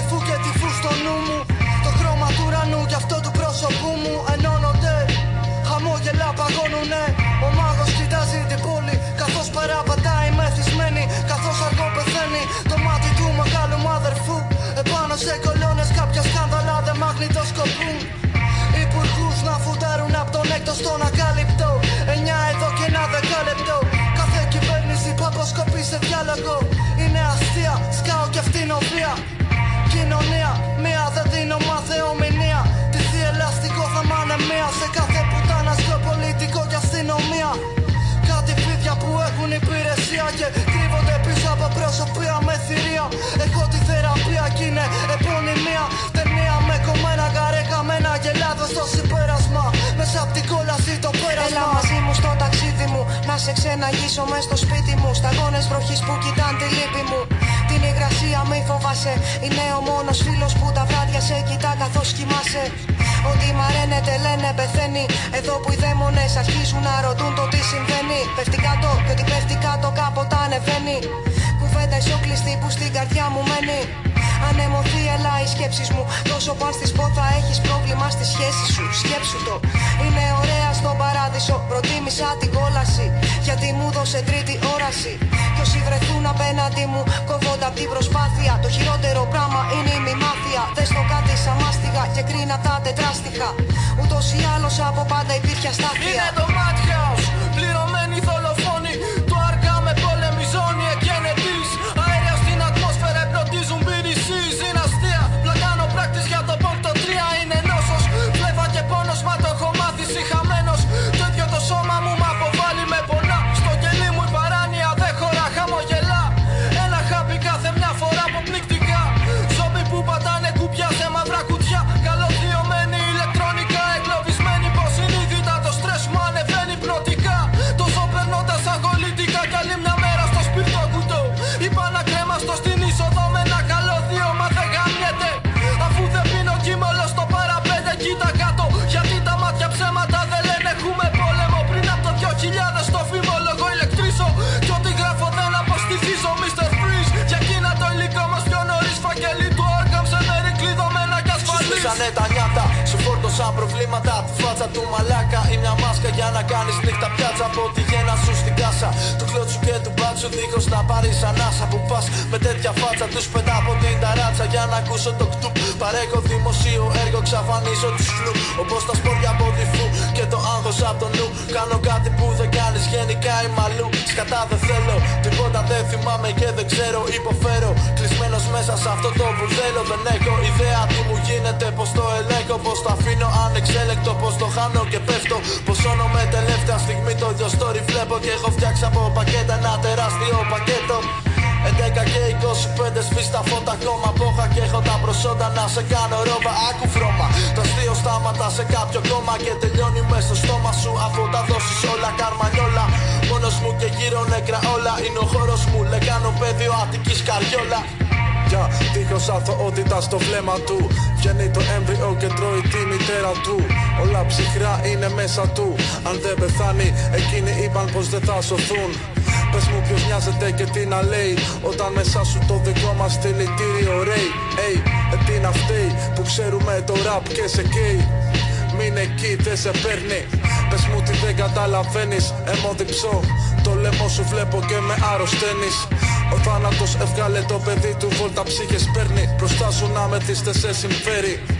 φου και τη φου στο νου μου. Το χρώμα του ουρανού γι' αυτό του πρόσωπού μου ενώνονται. Χαμόγελα παγώνουνε. Ο μάγος κοιτάζει την πόλη καθώς παραπατάει μεθυσμένη, καθώς αργό πεθαίνει το μάτι του μεγάλου μου αδερφού. Επάνω σε κολόνες κάποια σκάνδαλα δεν μαγνητοσκοπούν. Υπουργούς να φουτάρουν απ' τον έκτο στον ακάλυπτο. 9 εδώ και ένα δεκάλεπτο. Κάθε κυβέρνηση που αποσκοπεί σε διάλογο είναι αστεία, σκάω και αυτινοβία. Κοινωνία, μία δεν δίνω μαθεομηνία. Τι ελαστικό θα μάνε μία σε κάθε πουτάνα πολιτικό και αστυνομία. Κάτι φίδια που έχουν υπηρεσία και κρύβονται πίσω από προσωπία με θηρία. Έχω τη θεραπεία κι είναι επωνυμία. Ταινία με κομμένα καρέκαμένα γελάδο στο συμπέρασμα. Μέσα απ' την κόλαση το πέρασμα. Έλα μαζί μου στο ταξίδι μου, να σε ξεναγήσω μες στο σπίτι μου. Σταγόνες βροχής που κοιτάν τη λύπη μου. Την υγρασία μη φοβάσαι, είναι ο μόνος φίλος που τα βράδια σε κοιτά καθώς κοιμάσαι. Ότι μαραίνεται λένε πεθαίνει. Εδώ που οι δαίμονες αρχίζουν να ρωτούν το τι συμβαίνει. Πέφτει κάτω και ότι πέφτει κάτω κάποτε ανεβαίνει. Κουβέντα ισόκλειστη που στην καρδιά μου μένει. Ανεμωθεί έλα οι σκέψεις μου. Τόσο που αν στις πω θα έχεις πρόβλημα στη σχέση σου. Σκέψου το, είναι ωραία στον παράδεισο. Προτίμησα την κόλαση γιατί μου δώσε τρίτη όραση. Κι όσοι βρεθούν απέναντι μου κόβονται απ' την προσπάθεια. Το χειρότερο πράγμα είναι η μη μάθεια. Δες το κάτι σαν μάστιγα και κρίνα τα τετράστιχα. Ούτως ή άλλως από πάντα υπήρχε αστάθεια. Είναι το Madhouse, πληρωμένοι δολοφόνοι. Το Arkham με πόλεμη ζώνη εκκαινετής. Αέρια στην ατμόσφαιρα εμπνοτίζουν BDCs. Είναι αστεία, πλακάνω πράκτης για το πόντ το 3 είναι νόσος. Φλέβα και πόνος, μα το έχω μάθει συγχαμένος. Το ίδιο το σώμα μου μ' αποβάλλει με πονά. Στο κελί μου η παράνοια δεν χωρά, χαμογελά. Ένα χάπι κάθε μια φορά από πνικτικά. Ζόμπι που πατάνε κουπιά σε μαύρα κουτιά. Καλωδιωμένοι ηλεκτρονικά εγκλωβισμένοι. Πως συνείδητα το στρες μου ανεβαίνει πνοτικά. Το ζω περνώντας αγωλητικά κι άλλη μια μέρα στο σπίρτο κουτό. Είπα να κρέμαστο στην είσοδο με ένα καλώδιο, μα δεν γαμιέται. Αφού δεν πίνω κύμολο στο παραπέντε κοίτα κάτω. Γιατί τα μάτια ψέματα δεν λένε έχουμε πόλεμο. Πριν από το 2000 στο φημόλογο ηλεκτρίσω. Κι ό,τι γράφω δεν αποστηθίζω Mr. Freeze. Για εκείνα το υλικό μας πιο νωρίς φακελί του Arkham σε μέρη κλειδωμένα κι ασφαλής. Σου σφίσανε τα νιάτα, σου φόρτωσαν προβλήματα. Τη φάτσα του μαλάκα ή μια μάσκα για να κάνεις νύχτα πιάτσα. Από τη γέννα σου στην κάσα του κλώτσου και του μπάτσου δίχως να πάρεις ανάσα. Που πας με τέτοια φάτσα τους πετά από την ταράτσα. Για να ακούσω το κτουπ παρέχω δημοσίο έργο, ξαφανίζω τους φλου. Όπως τα σπόρια από τη φου και το άγχος απ' το νου. Κάνω κάτι που δεν κάνεις γενικά είμαι αλλού. Σκατά δεν θέλω, τίποτα δεν θυμάμαι και δεν ξέρω. Υποφέρω, κλεισμένος μέσα σε αυτό το μπουρδέλο. Δεν έχω ιδέα τι μου γίνεται, πως το ελέγχω. Πως το αφήνω ανεξέλεκτο, πως το χάνω και πέφτω. Πως όνομαι τελευταία στιγμή το ίδιο story βλέπω. Και έχω φτιάξει από πακέτα ένα τεράστιο πακέτο. 11 και 25 σβήσει τα φώτα ακόμα πόχα. Και έχω τα προσόντα να σε κάνω ρόμπα. Άκου βρώμα, το αστείο στάματα σε κάποιο κόμμα. Και τελειώνει μες στο στόμα σου αφού τα δώσεις όλα καρμανιόλα. Μόνος μου και γύρω νεκρά όλα. Είναι ο χώρος μου, λεκάνω πεδίο Αττικής Καριόλα. Για δίχως αθωότητα στο βλέμμα του. Βγαίνει το έμβριο και τρώει τη μητέρα του. Όλα ψυχρά είναι μέσα του. Αν δεν πεθάνει, εκείνοι είπαν πως δεν θα σωθούν. Πες μου ποιος νοιάζεται και τι να λέει όταν μέσα σου το δικό μας δηλητήριο ρέει. Τι να φταίει που ξέρουμε το ραπ και σε καίει. Μην εκεί δεν σε παίρνει. Πες μου τι δεν καταλαβαίνεις. Αιμοδιψώ, το λαιμό σου βλέπω και με αρρωσταίνεις. Ο θάνατος έβγαλε το παιδί του βόλτα ψύχες παίρνει. Μπροστά σου να μεθύστε σε συμφέρει.